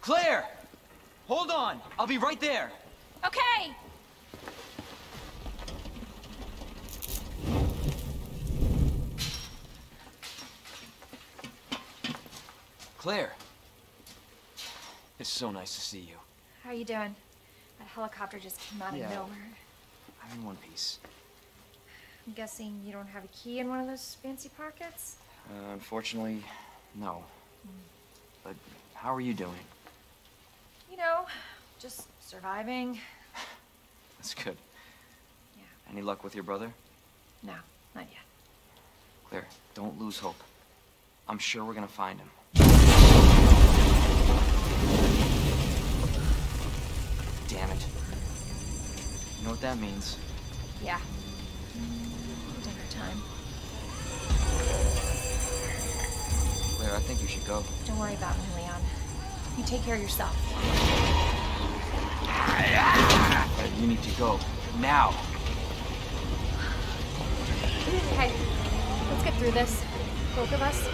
Claire! Hold on! I'll be right there! Okay! Claire! It's so nice to see you. How are you doing? That helicopter just came out of nowhere. I'm in one piece. I'm guessing you don't have a key in one of those fancy pockets? Unfortunately, no. But how are you doing? You know, just surviving. That's good. Yeah. Any luck with your brother? No, not yet. Claire, don't lose hope. I'm sure we're gonna find him. Damn it. You know what that means? Yeah. Dinner time. Claire, I think you should go. Don't worry about me, Leon. You take care of yourself. But you need to go. Now! Okay. Let's get through this. Both of us.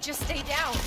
just stay down.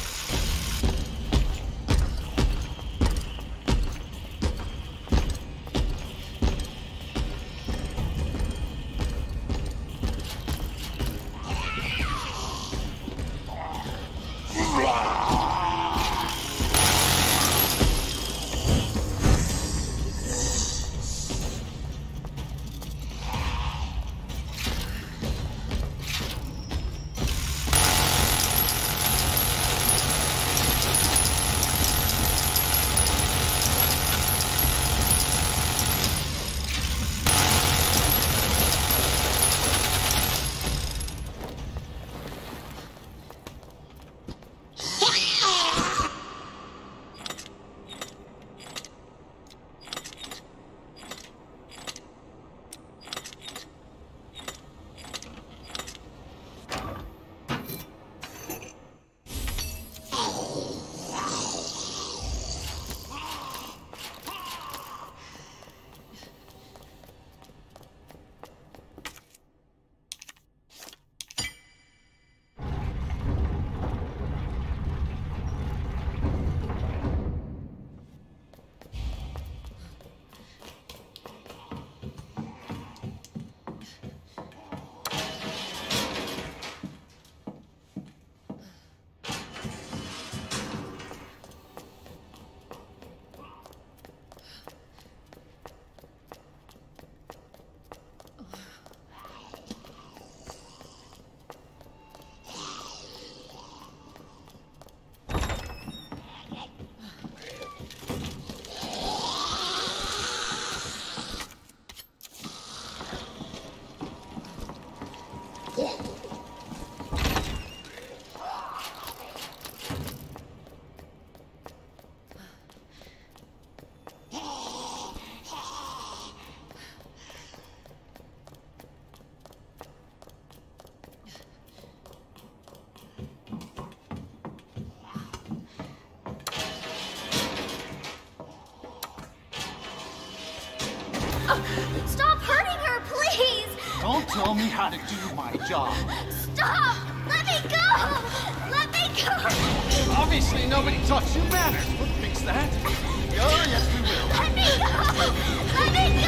Stop hurting her, please! Don't tell me how to do my job. Stop! Let me go! Let me go! Obviously, nobody taught you manners. We'll fix that. Oh, yes, we will. Let me go! Let me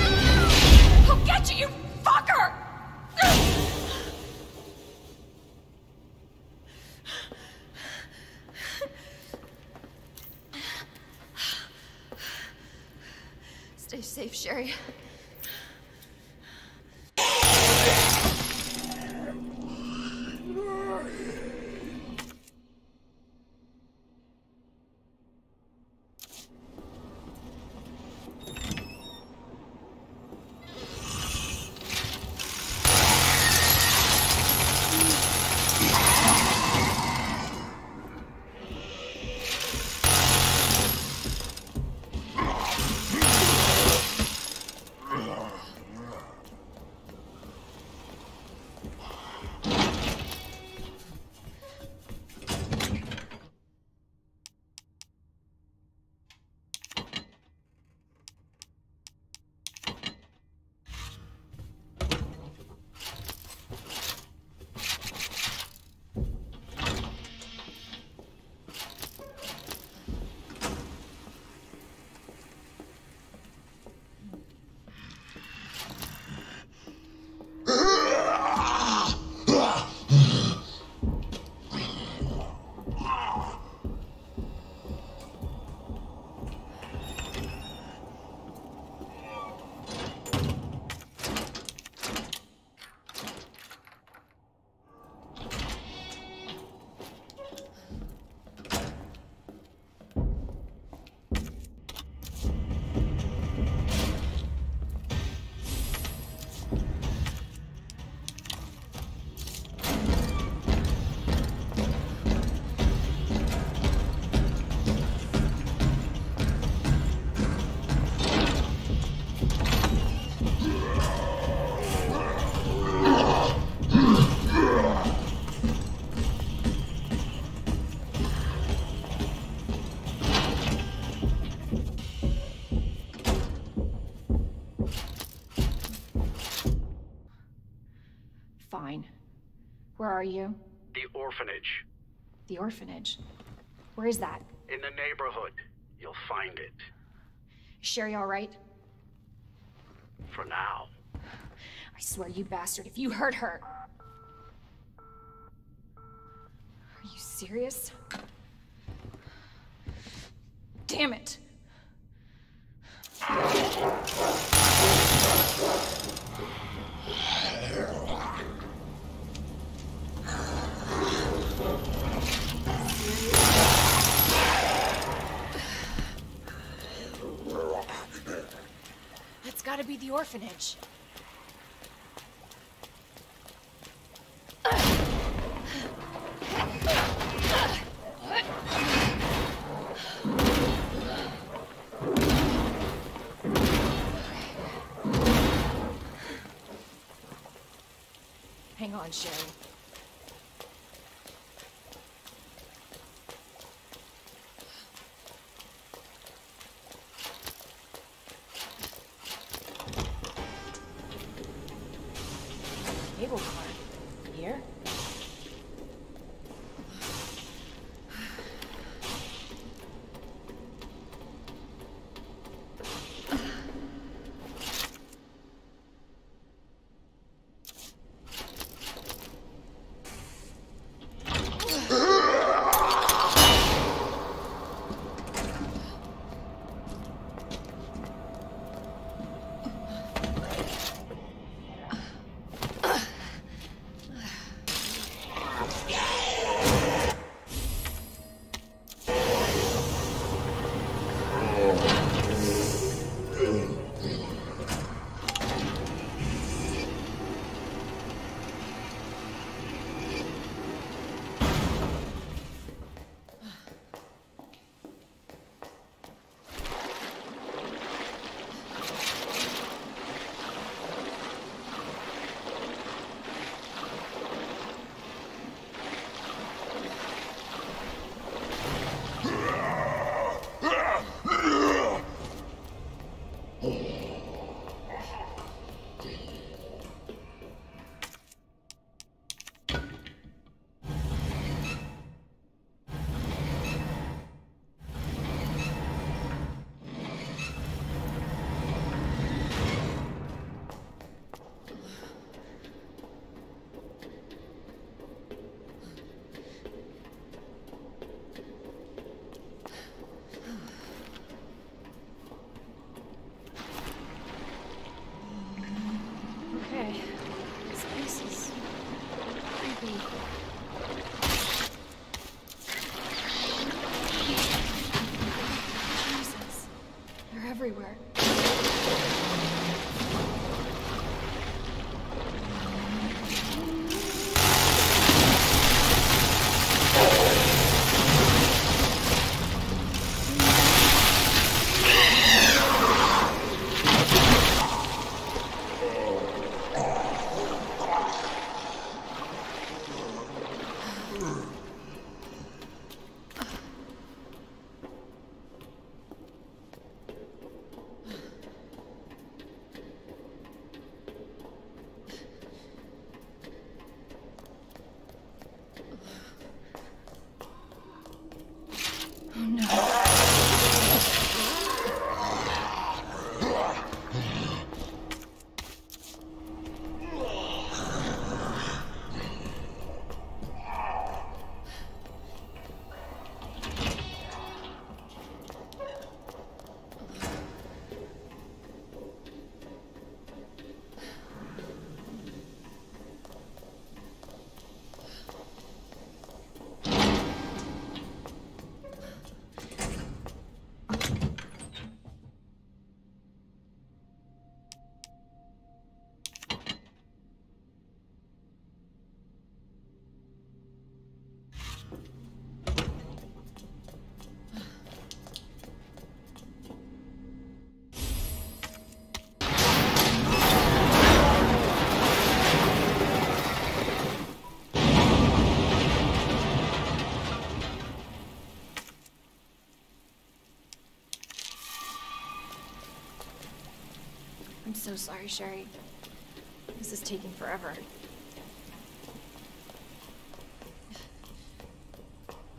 go! I'll get you, you fucker! Stay safe, Sherry. Fine. Where are you? The orphanage. The orphanage. Where is that? In the neighborhood. You'll find it. Is Sherry all right? For now. I swear, you bastard, if you hurt her... Are you serious? Damn it! That's gotta be the orphanage. Hang on, Sherry. Cable car. Here? Okay. This place is creepy. Jesus. They're everywhere. Oh no. I'm so sorry, Sherry. This is taking forever.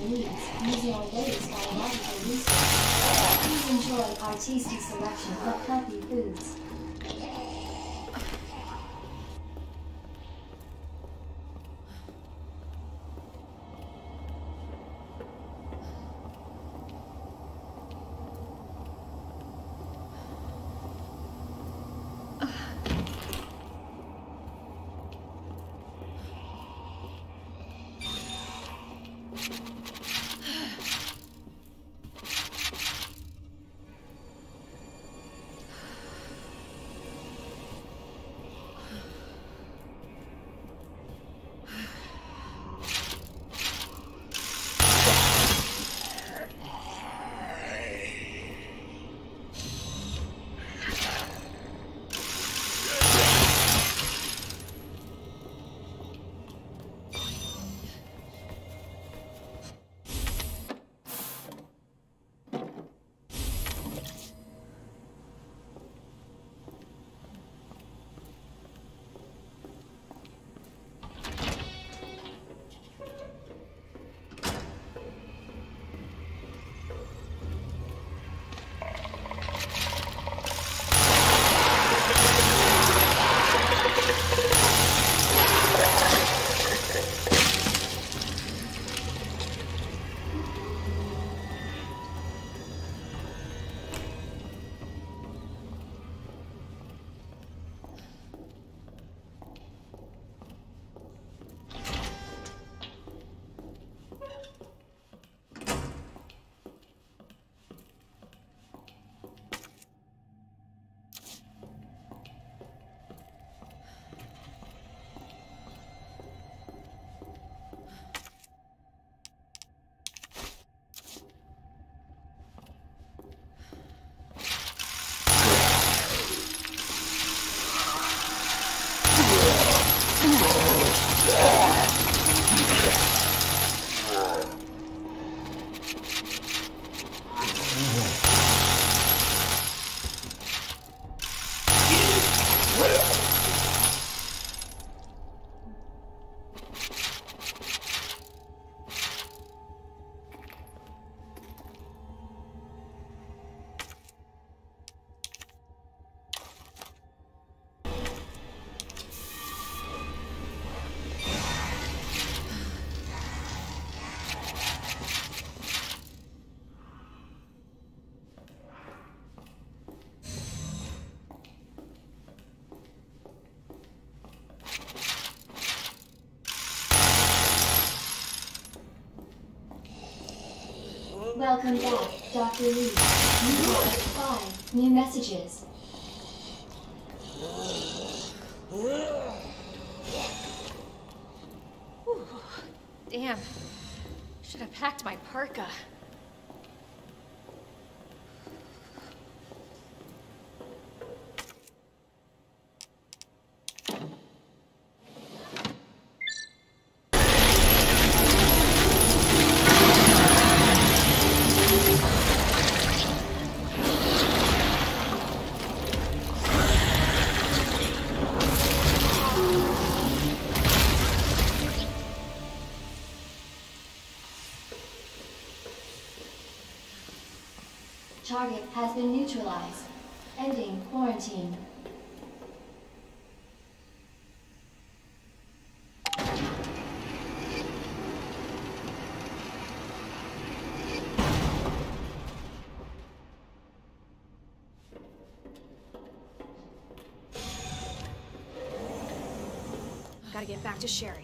needs using our latest biological research. Please enjoy our tasty selection of healthy foods. Welcome back, Dr. Lee. You have 5 new messages. Damn. Should have packed my parka. Target has been neutralized. Ending quarantine. Gotta get back to Sherry.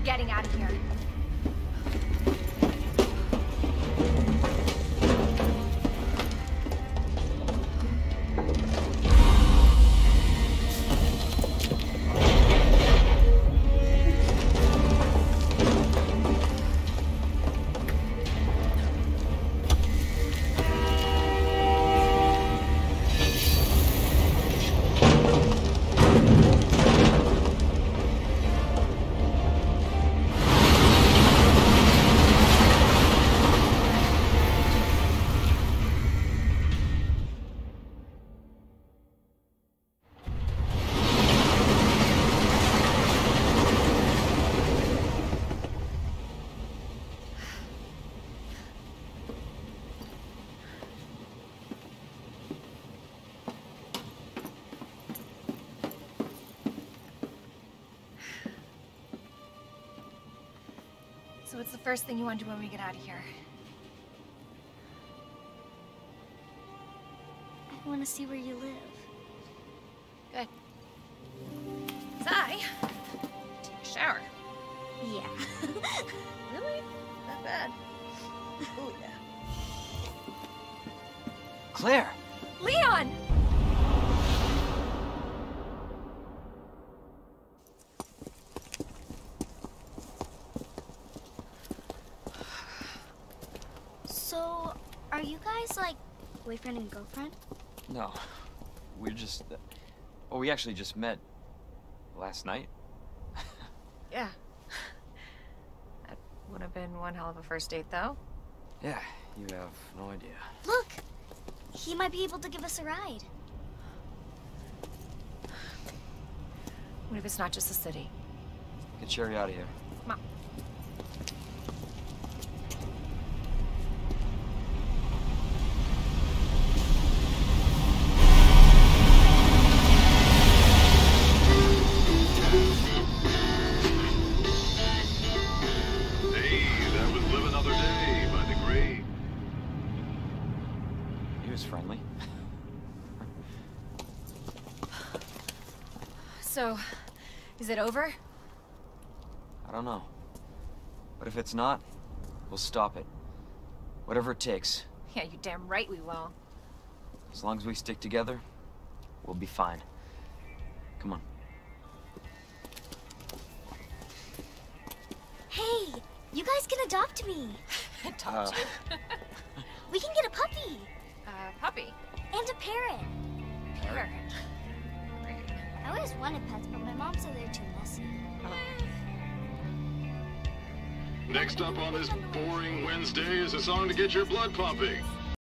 getting out of here. So what's the first thing you want to do when we get out of here? I want to see where you live. Good. 'Cause I take a shower. Yeah. Really? Not bad. Oh yeah. Claire! Leon! So, are you guys like boyfriend and girlfriend? No. We're just... well, we actually just met last night. Yeah. That would have been one hell of a first date, though. Yeah, you have no idea. Look! He might be able to give us a ride. What if it's not just the city? Get Sherry out of here. Come on. Hey, that was Live Another Day by The Grave. He was friendly. So, is it over? I don't know. But if it's not, we'll stop it. Whatever it takes. Yeah, you damn right we will. As long as we stick together, we'll be fine. Come on. Hey, you guys can adopt me. Adopt you. We can get a puppy Puppy. and a parrot. Parrot. Great. I always wanted pets, but my mom said they're too messy. Next up on this boring Wednesday is a song to get your blood pumping.